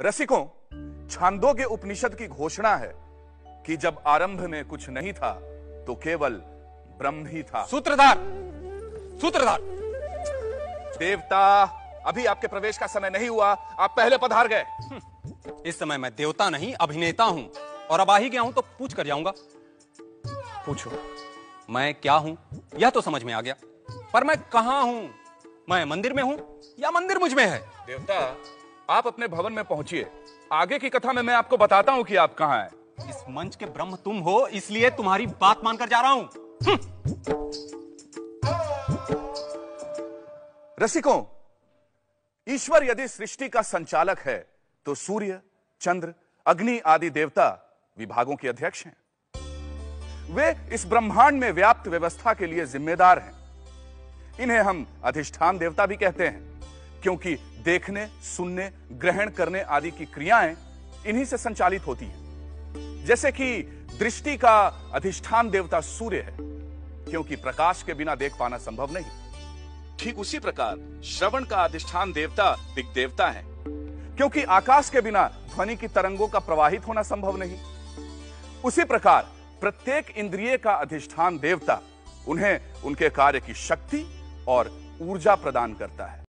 रसिकों, छांदोग्य उपनिषद की घोषणा है कि जब आरंभ में कुछ नहीं था तो केवल ब्रह्म ही था। सूत्रधार, सूत्रधार। देवता, अभी आपके प्रवेश का समय नहीं हुआ, आप पहले पधार गए। इस समय मैं देवता नहीं अभिनेता हूं, और अब आ ही गया हूं तो पूछ कर जाऊंगा। पूछो। मैं क्या हूं यह तो समझ में आ गया, पर मैं कहां हूं? मैं मंदिर में हूं या मंदिर मुझ में है? देवता, आप अपने भवन में पहुंचिए। आगे की कथा में मैं आपको बताता हूं कि आप कहां हैं। इस मंच के ब्रह्म तुम हो, इसलिए तुम्हारी बात मानकर जा रहा हूं। रसिकों, ईश्वर यदि सृष्टि का संचालक है तो सूर्य, चंद्र, अग्नि आदि देवता विभागों के अध्यक्ष हैं। वे इस ब्रह्मांड में व्याप्त व्यवस्था के लिए जिम्मेदार हैं। इन्हें हम अधिष्ठान देवता भी कहते हैं, क्योंकि देखने, सुनने, ग्रहण करने आदि की क्रियाएं इन्हीं से संचालित होती हैं। जैसे कि दृष्टि का अधिष्ठान देवता सूर्य है, क्योंकि प्रकाश के बिना देख पाना संभव नहीं। ठीक उसी प्रकार श्रवण का अधिष्ठान देवता दिग्देवता है, क्योंकि आकाश के बिना ध्वनि की तरंगों का प्रवाहित होना संभव नहीं। उसी प्रकार प्रत्येक इंद्रिय का अधिष्ठान देवता उन्हें उनके कार्य की शक्ति और ऊर्जा प्रदान करता है।